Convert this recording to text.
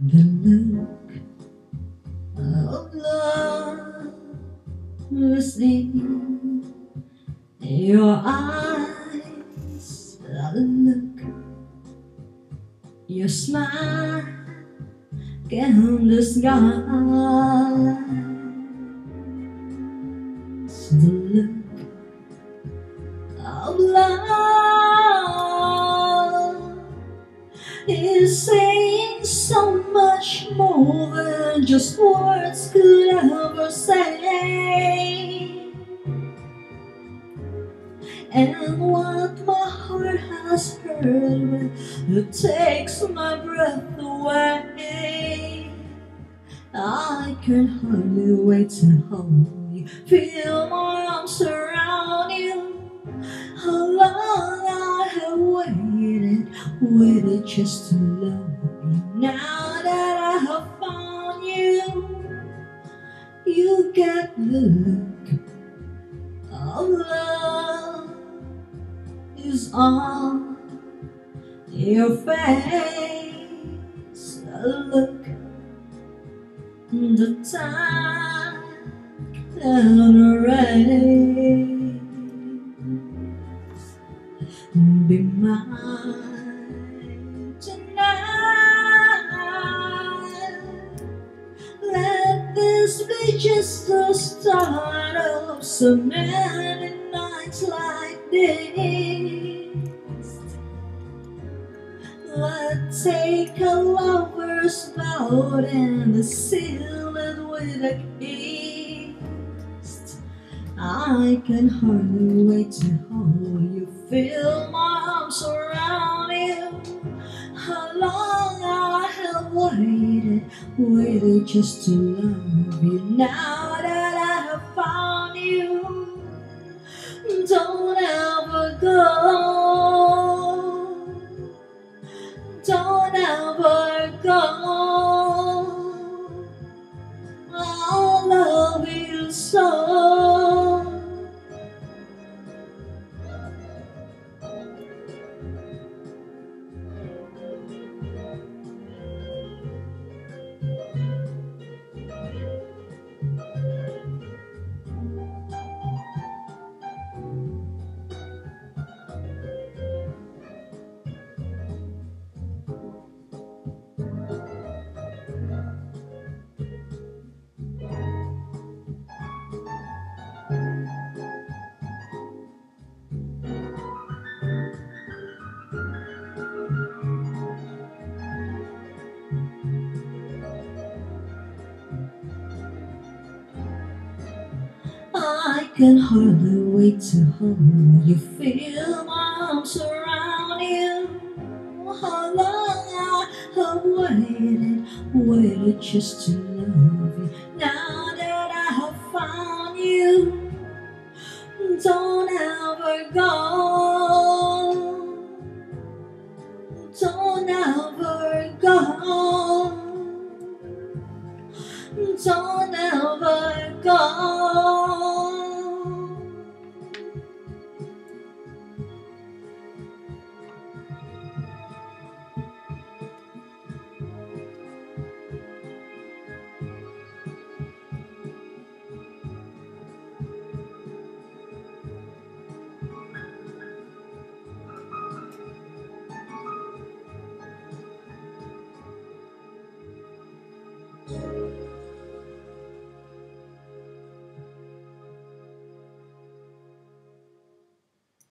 The look of love was in your eyes. The look, your smile can disguise the look of love is saying so much more than just words could ever say. And what my heart has heard, it takes my breath away. I can hardly wait to hold you, feel my arms around you. How long I have waited just to love you. Now that I have found you, you get the look of love is on your face. A look, the time and rain. Be mine tonight. Let this be just the start of so many nights like this. Let's take a lover's vow and seal it with a kiss. I can hardly wait to hold you, feel my arms around you. How long I have waited just to love you. Now that I have found you, don't ever go, don't ever go. I'll love you so. I can hardly wait to hold you, feel my arms around you. How long I have waited just to love you. Now that I have found you, don't ever go.